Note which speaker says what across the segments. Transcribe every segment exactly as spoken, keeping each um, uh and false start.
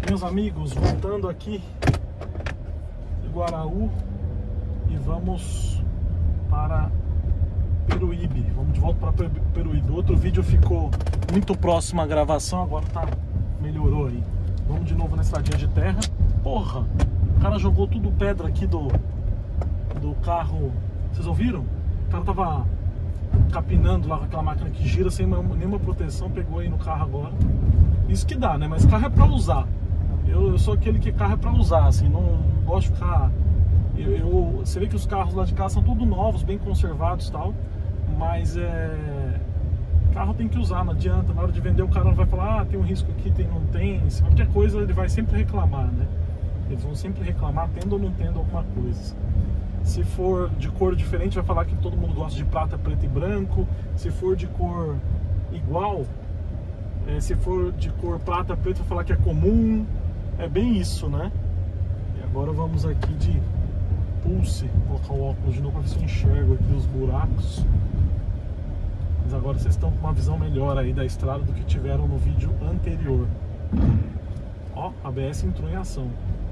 Speaker 1: Meus amigos, voltando aqui de Guaraú e vamos para Peruíbe. Vamos de volta para Peruíbe. O outro vídeo ficou muito próximo à gravação, agora tá, melhorou aí. Vamos de novo na estradinha de terra. Porra, o cara jogou tudo pedra aqui do, do carro. Vocês ouviram? O cara tava capinando lá com aquela máquina que gira sem nenhuma proteção, pegou aí no carro agora. Isso que dá, né? Mas carro é pra usar. Eu, eu sou aquele que carro é pra usar, assim, não, não gosto de ficar... Eu, eu, você vê que os carros lá de casa são todos novos, bem conservados e tal, mas é... carro tem que usar, não adianta. Na hora de vender o cara não vai falar, ah, tem um risco aqui, tem, não tem. Se qualquer coisa ele vai sempre reclamar, né? Eles vão sempre reclamar, tendo ou não tendo alguma coisa. Se for de cor diferente, vai falar que todo mundo gosta de prata, preto e branco. Se for de cor igual, é, se for de cor prata, preto, vai falar que é comum. É bem isso, né? E agora vamos aqui de Pulse. Vou colocar o óculos de novo para ver se eu enxergo aqui os buracos. Mas agora vocês estão com uma visão melhor aí da estrada do que tiveram no vídeo anterior. Ó, a A B S entrou em ação.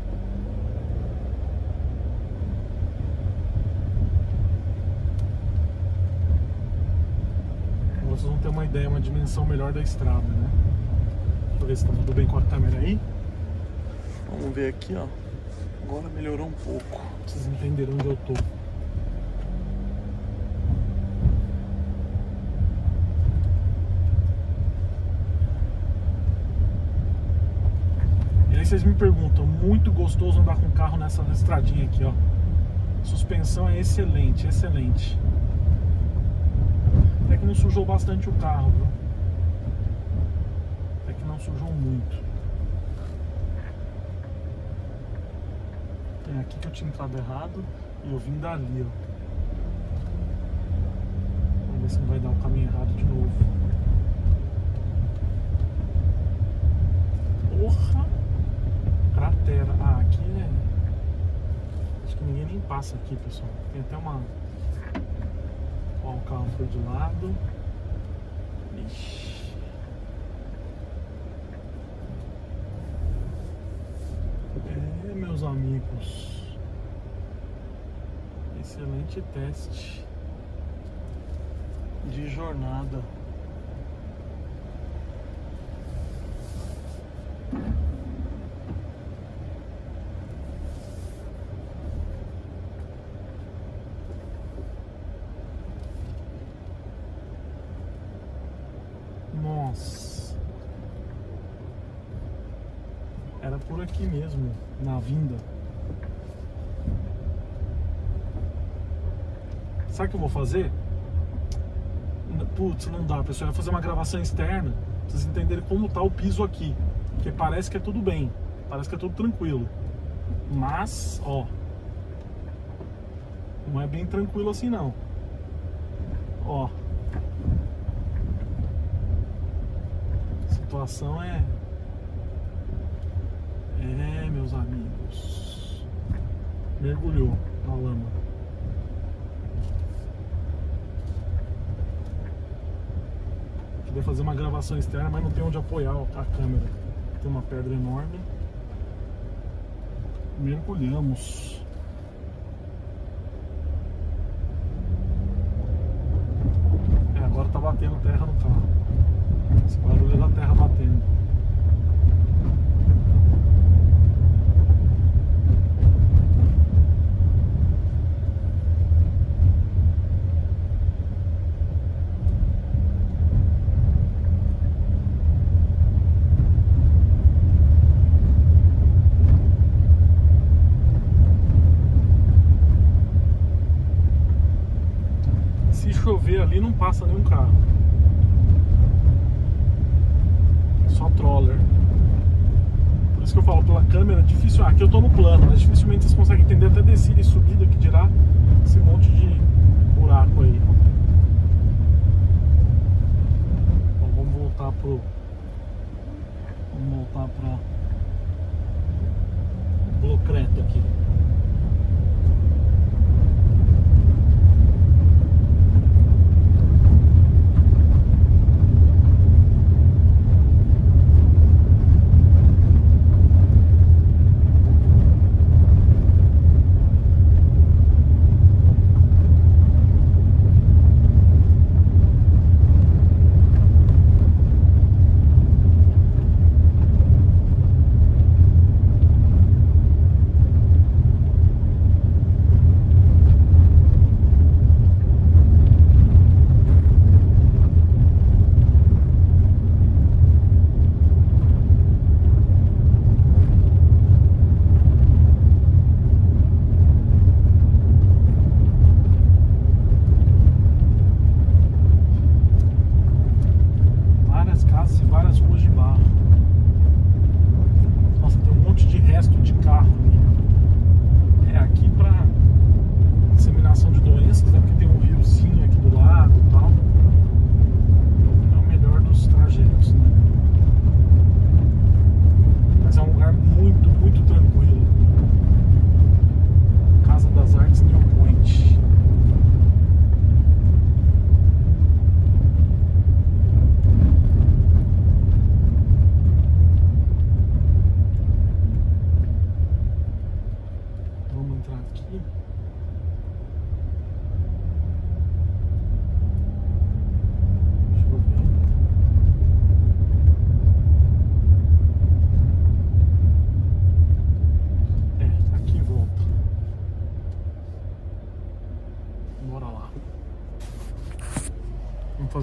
Speaker 1: Vocês vão ter uma ideia, uma dimensão melhor da estrada, né? Deixa eu ver se tá tudo bem com a câmera aí. Vamos ver aqui, ó. Agora melhorou um pouco. Vocês entenderam onde eu tô. E aí vocês me perguntam, muito gostoso andar com o carro nessa estradinha aqui, ó. A suspensão é excelente, excelente. Até que não sujou bastante o carro, viu? Até que não sujou muito. É aqui que eu tinha entrado errado e eu vim dali, ó. Vamos ver se não vai dar o caminho errado de novo. Porra! Cratera. Ah, aqui é... acho que ninguém nem passa aqui, pessoal. Tem até uma... ó, o carro foi de lado. Ixi. É, meus amigos. Excelente teste de jornada. Nossa, era por aqui mesmo, na vinda. Sabe o que eu vou fazer? Putz, não dá, pessoal. Eu vou fazer uma gravação externa pra vocês entenderem como tá o piso aqui. Porque parece que é tudo bem, parece que é tudo tranquilo. Mas, ó, não é bem tranquilo assim não. Ó, a situação é... é, meus amigos, mergulhou na lama. Queria fazer uma gravação externa, mas não tem onde apoiar a câmera. Tem uma pedra enorme. Mergulhamos. É, agora tá batendo terra no carro. Esse barulho é da terra batendo. Se chover ali não passa nenhum carro. Só troller. Por isso que eu falo, pela câmera, difícil. Ah, aqui eu tô no plano, mas dificilmente vocês conseguem entender até descida e subida, que dirá esse monte de buraco aí. Então vamos voltar pro... Vamos voltar pra... Blocreto aqui.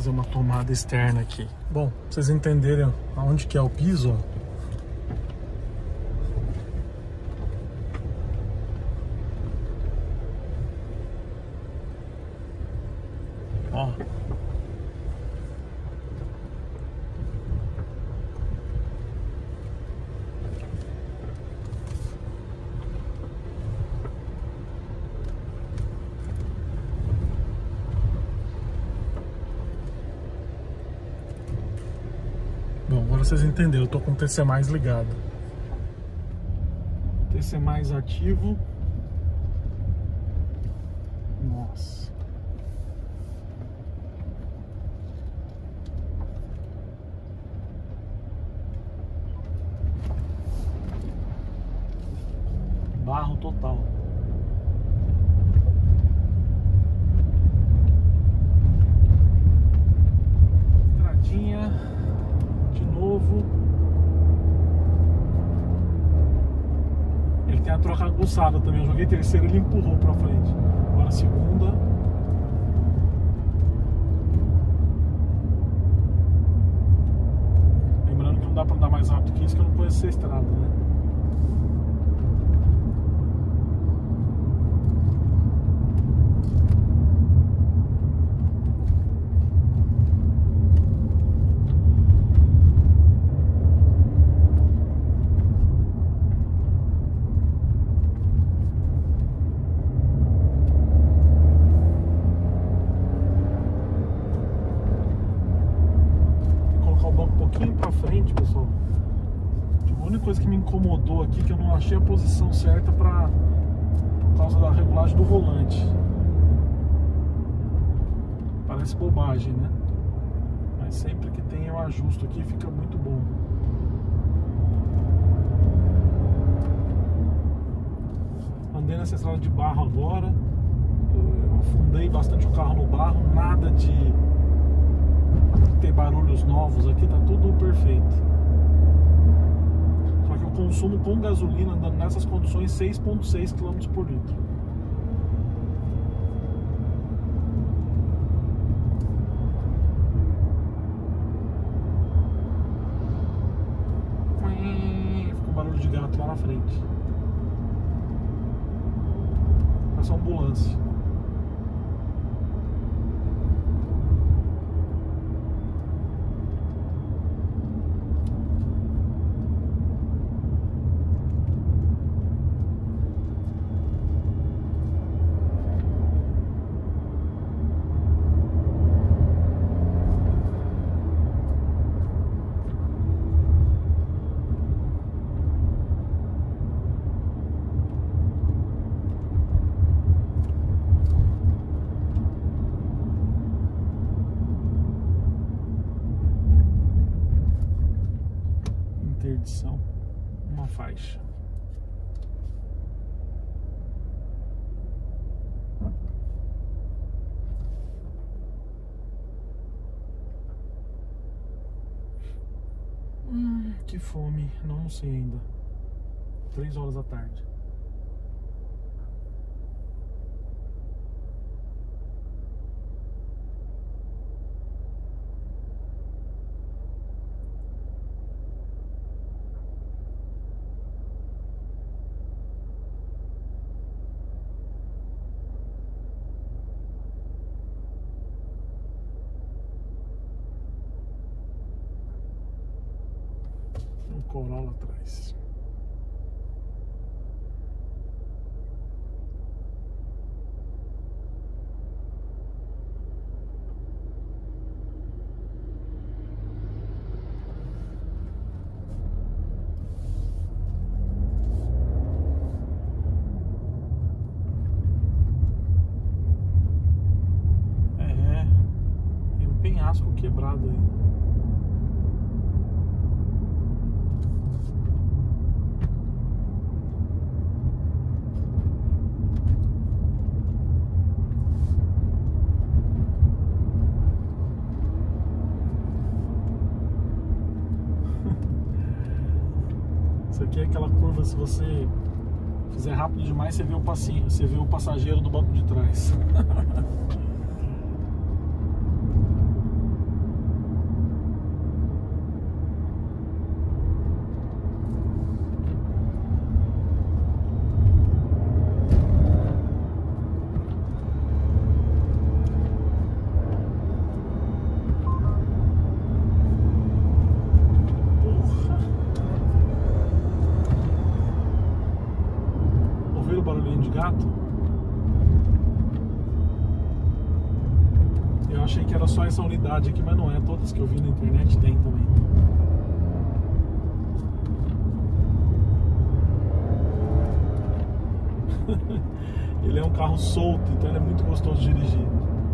Speaker 1: fazer uma tomada externa aqui. Bom, pra vocês entenderem aonde que é o piso, ó. Ó. Bom, agora vocês entenderam, eu tô com o T C mais ligado. T C mais ativo. Nossa. Barro total. Estradinha. Novo. Ele tem a troca aguçada também. Eu joguei terceiro, ele empurrou pra frente. Agora segunda. Lembrando que não dá pra andar mais rápido que isso, que eu não conheço a estrada, né? Pra frente, pessoal. A única coisa que me incomodou aqui é que eu não achei a posição certa pra, por causa da regulagem do volante. Parece bobagem, né? Mas sempre que tem eu ajusto aqui, fica muito bom. Andei nessa estrada de barro agora. Eu afundei bastante o carro no barro. Nada de ter barulhos novos aqui, tá tudo perfeito. Só que eu consumo com gasolina andando nessas condições seis vírgula seis quilômetros por litro. Fica um barulho de gato lá na frente. Parece uma ambulância. Interdição, uma faixa. Hum, que fome, não almocei ainda. Três horas da tarde. Um Corolla atrás. É, tem um penhasco quebrado aí. Isso aqui é aquela curva, se você fizer rápido demais, você vê o passinho, você vê o passageiro do banco de trás. gato. Eu achei que era só essa unidade aqui, mas não é. Todas que eu vi na internet tem também. Ele é um carro solto, então ele é muito gostoso de dirigir.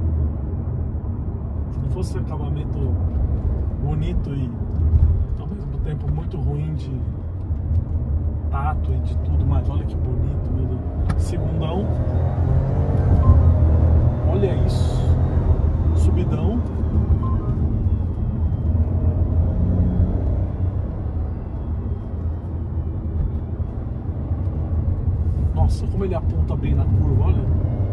Speaker 1: Se não fosse esse acabamento bonito e ao mesmo tempo muito ruim de tato e de tudo mais, olha que bonito, meu Deus. Segundão, olha isso, subidão. Nossa, como ele aponta bem na curva, olha.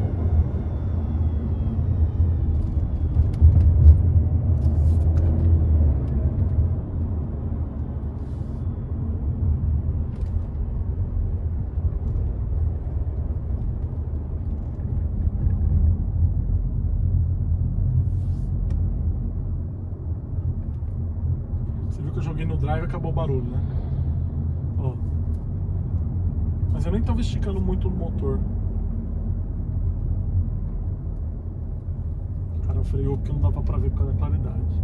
Speaker 1: Você viu que eu joguei no drive e acabou o barulho, né? Ó. Mas eu nem tava esticando muito no motor. O cara freou porque não dava pra ver por causa da claridade.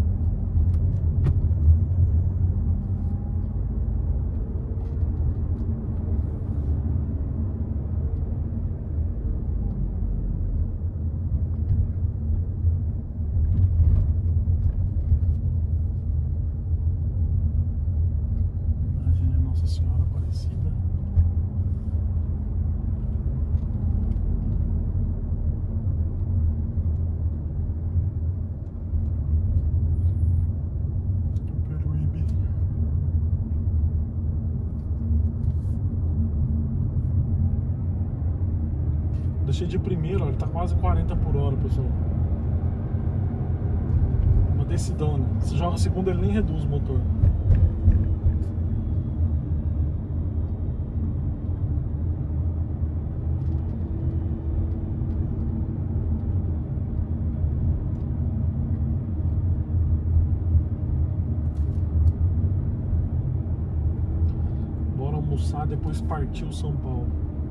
Speaker 1: Imagina Nossa Senhora Aparecida. Deixei de primeiro, ó, ele tá quase quarenta por hora, pessoal. Uma decidão, né? Se joga a segunda, ele nem reduz o motor. Bora almoçar, depois partiu São Paulo.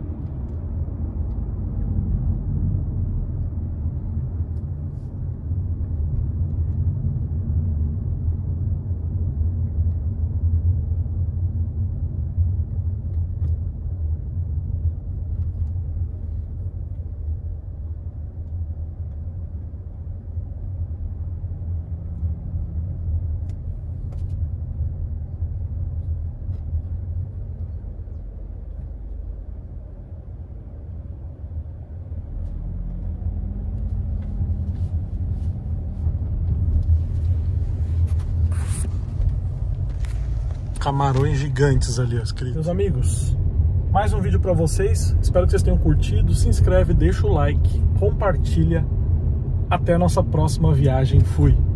Speaker 1: Camarões gigantes ali, ó, escrito. Meus amigos, mais um vídeo pra vocês. Espero que vocês tenham curtido. Se inscreve, deixa o like, compartilha. Até a nossa próxima viagem. Fui!